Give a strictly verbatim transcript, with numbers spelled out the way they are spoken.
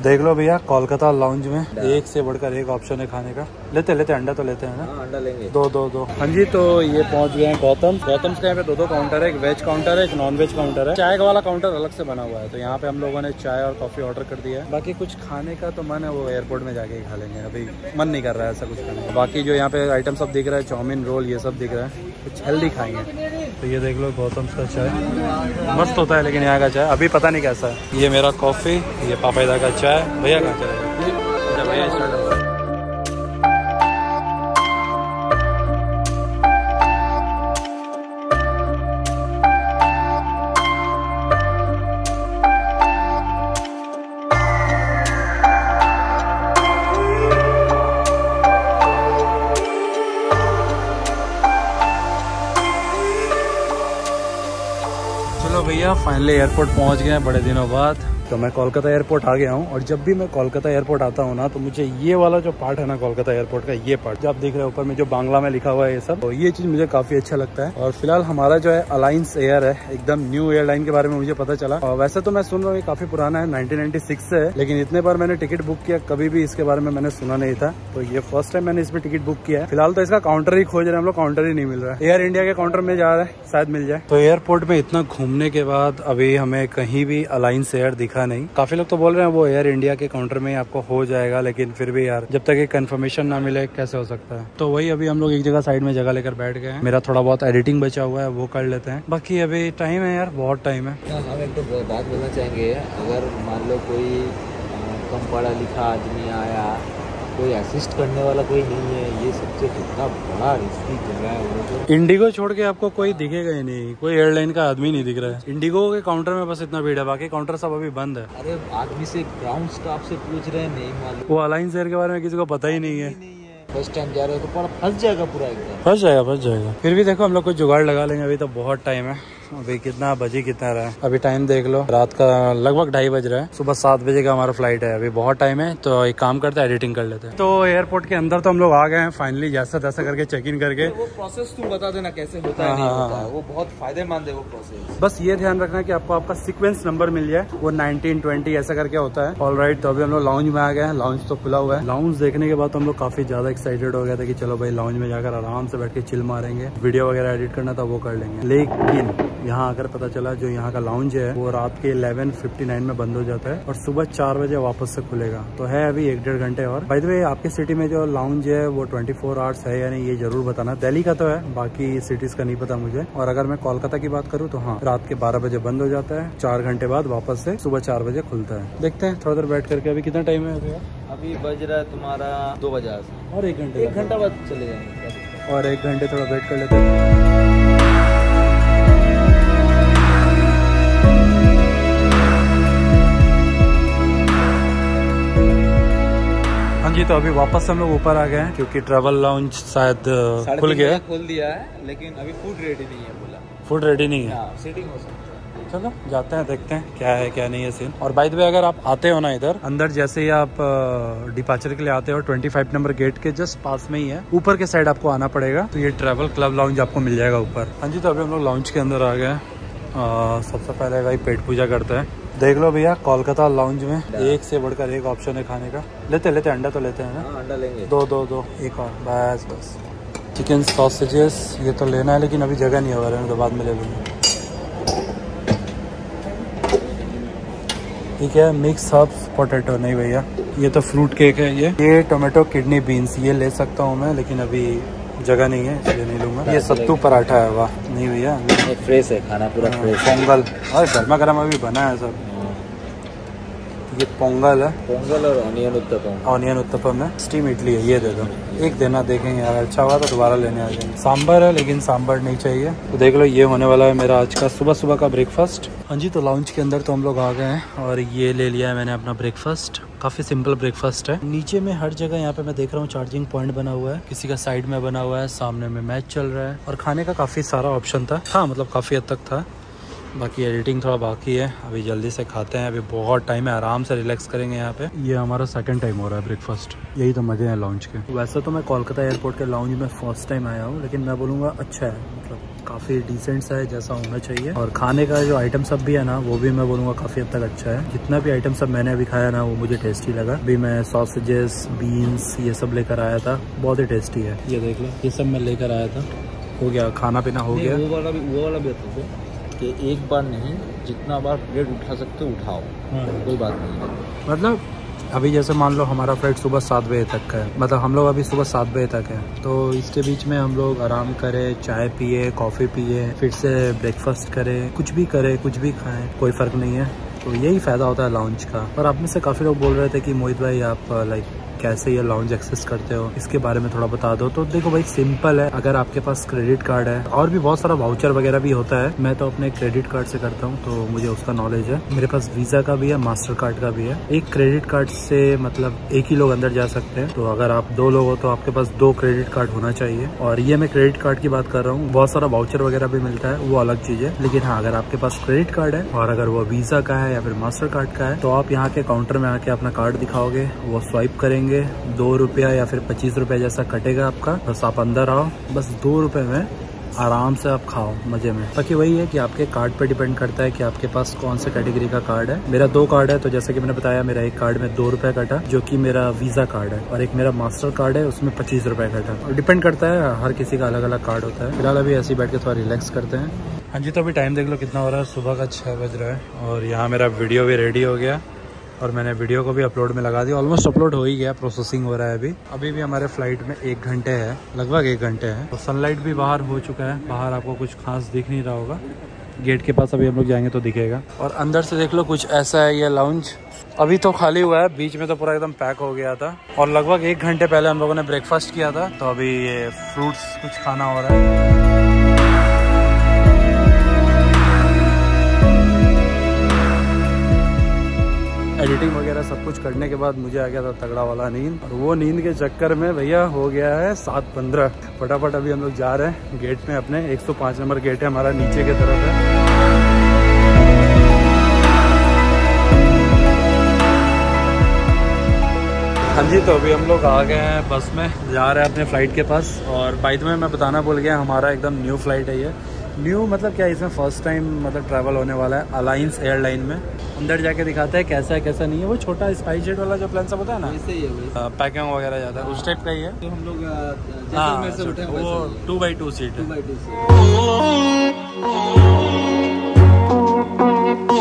देख लो भैया कोलकाता लाउंज में एक से बढ़कर एक ऑप्शन है खाने का। लेते लेते अंडा तो लेते हैं ना। हाँ, अंडा लेंगे दो दो दो। हाँ जी, तो ये पहुंच गए हैं गौतम। गौतम के यहाँ पे दो दो काउंटर है, एक वेज काउंटर है, एक नॉन वेज काउंटर है। चाय वाला काउंटर अलग से बना हुआ है, तो यहाँ पे हम लोगों ने चाय और कॉफी ऑर्डर कर दिया है। बाकी कुछ खाने का तो मन है वो एयरपोर्ट में जाके ही खा लेंगे, अभी मन नहीं कर रहा है ऐसा कुछ खाने का। बाकी जो यहाँ पे आइटम सब दिख रहा है, चाउमीन रोल ये सब दिख रहा है, कुछ हेल्दी खाएंगे। तो ये देख लो गौतम का चाय मस्त होता है, लेकिन यहाँ का चाय अभी पता नहीं कैसा है। ये मेरा कॉफी, ये पापाइदा का चाय। भैया कहाँ चलेगा? भैया स्टार्ट। चलो भैया फाइनली एयरपोर्ट पहुंच गए हैं बड़े दिनों बाद। तो मैं कोलकाता एयरपोर्ट आ गया हूँ, और जब भी मैं कोलकाता एयरपोर्ट आता हूँ ना, तो मुझे ये वाला जो पार्ट है ना कोलकाता एयरपोर्ट का, ये पार्ट जो आप देख रहे हैं ऊपर में जो बांग्ला में लिखा हुआ है, ये सब, तो ये चीज मुझे काफी अच्छा लगता है। और फिलहाल हमारा जो है अलायंस एयर है, एकदम न्यू एयरलाइन के बारे में मुझे पता चला। और वैसे तो मैं सुन रहा हूँ काफी पुराना है, नाइनटीन नाइनटी सिक्स से है, लेकिन इतने बार मैंने टिकट बुक किया, कभी भी इसके बारे में मैंने सुना नहीं था। तो ये फर्स्ट टाइम मैंने इस पर टिकट बुक किया है। फिलहाल तो इसका काउंटर ही खोज रहे हैं हम लोग, काउंटर ही नहीं मिल रहा है। एयर इंडिया के काउंटर में जा रहा है, शायद मिल जाए। तो एयरपोर्ट में इतना घूमने के बाद अभी हमें कहीं भी अलायंस एयर दिखा नहीं। काफी लोग तो बोल रहे हैं वो एयर इंडिया के काउंटर में आपको हो जाएगा, लेकिन फिर भी यार जब तक एक कंफर्मेशन ना मिले कैसे हो सकता है। तो वही अभी हम लोग एक जगह साइड में जगह लेकर बैठ गए हैं। मेरा थोड़ा बहुत एडिटिंग बचा हुआ है, वो कर लेते हैं। बाकी अभी टाइम है यार, बहुत टाइम है। हम एक तो बात बोलना चाहेंगे, अगर मान लो कोई कम पढ़ा लिखा आदमी आया, कोई असिस्ट करने वाला कोई नहीं है, ये सबसे कितना बड़ा रिस्की जगह है वो। तो इंडिगो छोड़ के आपको कोई दिखेगा ही नहीं, कोई एयरलाइन का आदमी नहीं दिख रहा है। इंडिगो के काउंटर में बस इतना भीड़ है, बाकी काउंटर सब अभी बंद है। अरे आदमी से ग्राउंड स्टाफ से पूछ रहे हैं, नहीं मालूम। वो अलायंस एयर के बारे में किसी को पता ही नहीं है। फर्स्ट टाइम जा रहे हो तो पूरा फंस जाएगा, पूरा एकदम फंस जाएगा फंस जाएगा। फिर भी देखो हम लोग कुछ जुगाड़ लगा लेंगे, अभी तो बहुत टाइम है। अभी कितना बजे कितना रहा है, अभी टाइम देख लो, रात का लगभग ढाई बज रहा है। सुबह सात बजे का हमारा फ्लाइट है, अभी बहुत टाइम है। तो एक काम करते हैं, एडिटिंग कर लेते हैं। तो एयरपोर्ट के अंदर तो हम लोग आ गए हैं फाइनली, जैसा तैसा करके चेक इन करके। वो प्रोसेस तुम बता देना कैसे होता है, नहीं होता है, वो बहुत फायदेमंद है वो प्रोसेस। बस ये ध्यान रखना कि आपको आपका सीक्वेंस नंबर मिल जाए, वो नाइनटीन ट्वेंटी ऐसा करके होता है। ऑलराइट, तो अभी हम लोग लाउंज में आ गए हैं। लाउंज तो खुला हुआ है। लाउंज देखने के बाद तो हम लोग काफी ज्यादा एक्साइटेड हो गए थे कि चलो भाई लाउंज में जाकर आराम से बैठ के चिल मारेंगे, वीडियो वगैरह एडिट करना था वो कर लेंगे। लेकिन यहाँ आकर पता चला जो यहाँ का लाउंज है वो रात के इलेवन फिफ्टी नाइन में बंद हो जाता है, और सुबह चार बजे वापस से खुलेगा। तो है अभी एक डेढ़ घंटे और। बाय द वे, आपकी सिटी में जो लाउंज है वो ट्वेंटी फोर आवर्स है या नहीं, ये जरूर बताना। दिल्ली का तो है, बाकी सिटीज का नहीं पता मुझे। और अगर मैं कोलकाता की बात करूँ तो हाँ, रात के बारह बजे बंद हो जाता है, चार घंटे बाद वापस से सुबह चार बजे खुलता है। देखते हैं थोड़ा देर बैठ करके। अभी कितना टाइम है? अभी अभी बज रहा है तुम्हारा दो बजे, और एक घंटे एक घंटा बाद चले जाएंगे, और एक घंटे थोड़ा वेट कर लेते हैं। हाँ जी, तो अभी वापस हम लोग ऊपर आ गए हैं, क्योंकि ट्रैवल लाउंज शायद खुल गया, खोल दिया है, लेकिन अभी फूड रेडी नहीं है बोला। फूड रेडी नहीं है, सीटिंग हो सकती है। चलो जाते हैं, देखते हैं क्या है क्या नहीं है सीन। और बाय द वे, अगर आप आते हो ना इधर अंदर, जैसे ही आप डिपार्चर के लिए आते हो, ट्वेंटी फाइव नंबर गेट के जस्ट पास में ही है, ऊपर के साइड आपको आना पड़ेगा। तो ये ट्रैवल क्लब लाउंज आपको मिल जाएगा ऊपर। हाँ जी, तो अभी हम लोग लाउंज के अंदर आ गए हैं। सबसे पहले भाई पेट पूजा करते हैं। देख लो भैया कोलकाता लाउंज में एक से बढ़कर एक ऑप्शन है खाने का। लेते लेते अंडा तो लेते हैं ना। अंडा लेंगे, दो दो दो एक और बस बस। चिकन सॉसेजेस ये तो लेना है, लेकिन अभी जगह नहीं हो रहा है, तो बाद में ले लूँगा। ठीक है, मिक्स हर्ब्स पोटैटो नहीं भैया, ये तो फ्रूट केक है। ये ये टोमेटो किडनी बीन्स ये ले सकता हूँ मैं, लेकिन अभी जगह नहीं है इसलिए नहीं लूँगा। ये सत्तू पराठा है, वाह नहीं भैया, फ्रेश है खाना, पूरा फ्रेश। पोंगल, और गर्मा गर्म अभी बना है सब। ये पोंगल है, पोंगल और ऑनियन उत्तपम। ऑनियन उत्तपम है, स्टीम इडली है, ये दे दो एक देना, देखेंगे यार अच्छा हुआ तो दोबारा लेने आ जाएंगे। सांभर है, लेकिन सांभर नहीं चाहिए। तो देख लो, ये होने वाला है मेरा आज का सुबह सुबह का ब्रेकफास्ट। हाँ जी, तो लाउंज के अंदर तो हम लोग आ गए हैं, और ये ले लिया है मैंने अपना ब्रेकफास्ट। काफी सिंपल ब्रेकफास्ट है। नीचे में हर जगह यहाँ पे मैं देख रहा हूँ चार्जिंग पॉइंट बना हुआ है, किसी का साइड में बना हुआ है, सामने में मैच चल रहा है, और खाने का काफी सारा ऑप्शन था। हाँ मतलब काफी हद तक था। बाकी एडिटिंग थोड़ा बाकी है, अभी जल्दी से खाते हैं, अभी बहुत टाइम है, आराम से रिलैक्स करेंगे यहाँ पे। ये हमारा सेकंड टाइम हो रहा है ब्रेकफास्ट, यही तो मजे हैं लाउंज के। वैसे तो मैं कोलकाता एयरपोर्ट के लाउंज में फर्स्ट टाइम आया हूँ, लेकिन मैं बोलूँगा अच्छा है, मतलब काफ़ी डिसेंट सा है, जैसा होना चाहिए। और खाने का जो आइटम सब भी है ना, वो भी मैं बोलूँगा काफ़ी हद तक अच्छा है। जितना भी आइटम सब मैंने अभी खाया ना, वो मुझे टेस्टी लगा। अभी मैं सॉसेजेस, बीन्स ये सब लेकर आया था, बहुत ही टेस्टी है। ये देख लो, ये सब मैं लेकर आया था। हो गया खाना पीना, हो गया। वो वाला भी वो वाला भी होता है कि एक बार नहीं, जितना बार प्लेट उठा सकते हो उठाओ। हाँ। कोई बात नहीं है। मतलब अभी जैसे मान लो हमारा फ्लाइट सुबह सात बजे तक का है, मतलब हम लोग अभी सुबह सात बजे तक है, तो इसके बीच में हम लोग आराम करें, चाय पिए, कॉफ़ी पिए, फिर से ब्रेकफास्ट करें, कुछ भी करें, कुछ भी खाएं, कोई फ़र्क नहीं है। तो यही फ़ायदा होता है लाउंज का। और आप में से काफ़ी लोग बोल रहे थे कि मोहित भाई आप लाइक कैसे ये लाउंज एक्सेस करते हो, इसके बारे में थोड़ा बता दो। तो देखो भाई, सिंपल है। अगर आपके पास क्रेडिट कार्ड है, और भी बहुत सारा वाउचर वगैरह भी होता है, मैं तो अपने क्रेडिट कार्ड से करता हूँ, तो मुझे उसका नॉलेज है। मेरे पास वीज़ा का भी है, मास्टर कार्ड का भी है। एक क्रेडिट कार्ड से मतलब एक ही लोग अंदर जा सकते हैं। तो अगर आप दो लोग हो तो आपके पास दो क्रेडिट कार्ड होना चाहिए। और ये मैं क्रेडिट कार्ड की बात कर रहा हूँ। बहुत सारा वाउचर वगैरह भी मिलता है, वो अलग चीज़ है। लेकिन हाँ, अगर आपके पास क्रेडिट कार्ड है और अगर वो वीज़ा का है या फिर मास्टर कार्ड का है, तो आप यहाँ के काउंटर में आके अपना कार्ड दिखाओगे, वो स्वाइप करेंगे, दो रुपया या फिर पच्चीस रुपया जैसा कटेगा आपका। बस आप अंदर आओ, बस दो रुपए में आराम से आप खाओ मजे में। बाकी वही है कि आपके कार्ड पे डिपेंड करता है कि आपके पास कौन से कैटेगरी का कार्ड है। मेरा दो कार्ड है, तो जैसे कि मैंने बताया, मेरा एक कार्ड में दो रुपए कटा, जो कि मेरा वीज़ा कार्ड है, और एक मेरा मास्टर कार्ड है, उसमें पच्चीस रुपये कटा। और डिपेंड करता है, हर किसी का अलग अलग कार्ड होता है। फिलहाल अभी ऐसे ही बैठ के थोड़ा रिलैक्स करते हैं। हाँ जी, तो अभी टाइम देख लो कितना हो रहा है, सुबह का छः बज रहा है। और यहाँ मेरा वीडियो भी रेडी हो गया और मैंने वीडियो को भी अपलोड में लगा दिया। ऑलमोस्ट अपलोड हो ही गया, प्रोसेसिंग हो रहा है अभी। अभी भी हमारे फ्लाइट में एक घंटे है, लगभग एक घंटे है। तो सनलाइट भी बाहर हो चुका है। बाहर आपको कुछ खास दिख नहीं रहा होगा, गेट के पास अभी हम लोग जाएंगे तो दिखेगा। और अंदर से देख लो, कुछ ऐसा है ये लाउंज। अभी तो खाली हुआ है, बीच में तो पूरा एकदम पैक हो गया था। और लगभग एक घंटे पहले हम लोगों ने ब्रेकफास्ट किया था, तो अभी ये फ्रूट्स कुछ खाना हो रहा है। एडिटिंग वगैरह सब कुछ करने के बाद मुझे आ गया था तगड़ा वाला नींद। और वो नींद के चक्कर में भैया हो गया है सात पंद्रह। फटाफट अभी हम लोग जा रहे हैं गेट में अपने। एक सौ पाँच नंबर गेट है हमारा, नीचे की तरफ है। हाँ जी, तो अभी हम लोग आ गए हैं, बस में जा रहे हैं अपने फ़्लाइट के पास। और बाय द वे मैं बताना भूल गया, हमारा एकदम न्यू फ्लाइट है ये। न्यू मतलब क्या, इसमें फर्स्ट टाइम मतलब ट्रैवल होने वाला है अलायंस एयरलाइन में। अंदर जाके दिखाते हैं कैसा है कैसा नहीं है। वो छोटा स्पाइस जेट वाला जो प्लान सब होता है ना, वैसे ही है, पैकिंग वगैरह जाता है, उस टाइप का ही है। तो हम लोग जैसलमेर से उठे हैं, वो टू बाई टू सीट है।